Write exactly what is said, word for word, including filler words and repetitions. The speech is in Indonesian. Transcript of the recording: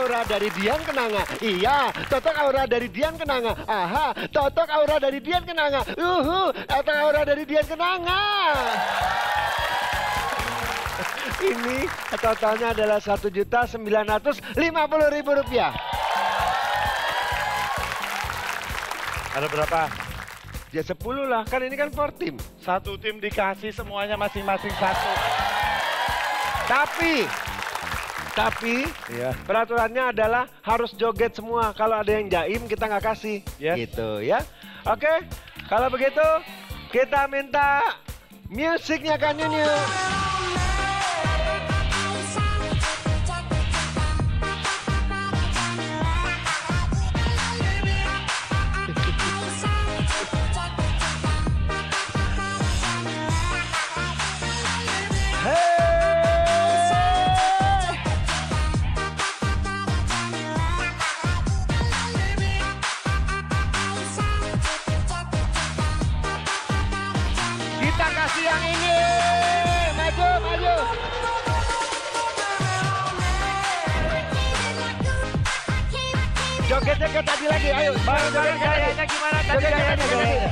aura dari Dian Kenanga. Iya, totok aura dari Dian Kenanga. Aha, totok aura dari Dian Kenanga. Uhu, totok aura dari Dian Kenanga. Ini totalnya adalah satu juta sembilan ratus lima puluh ribu rupiah. Ada berapa? Ya sepuluh lah, kan ini kan for tim. Satu tim dikasih semuanya masing-masing satu. Tapi, tapi Iya. peraturannya adalah harus joget semua. Kalau ada yang jaim kita nggak kasih. Yes. Gitu ya. Oke, kalau begitu kita minta musiknya Kak Nyunyu. Kita kasih yang ini. Maju, maju. Jogetnya ke tadi lagi, ayo. Bang, joget gayanya gimana tadi Joget gayanya? gayanya.